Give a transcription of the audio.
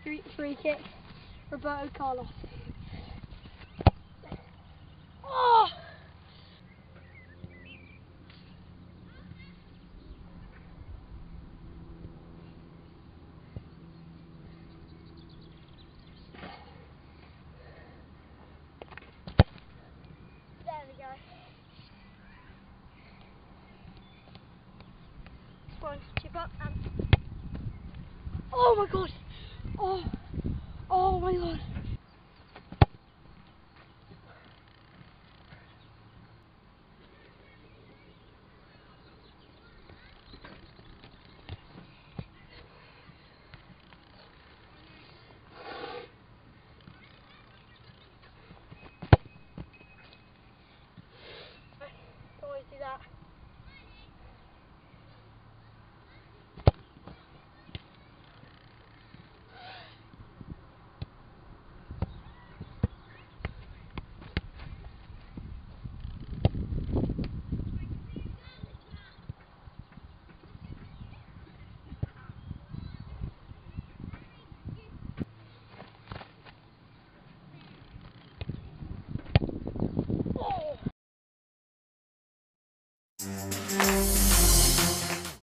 free kick. Roberto Carlos. Oh! There we go. One, chip up and... Oh my god! Oh! Oh my god!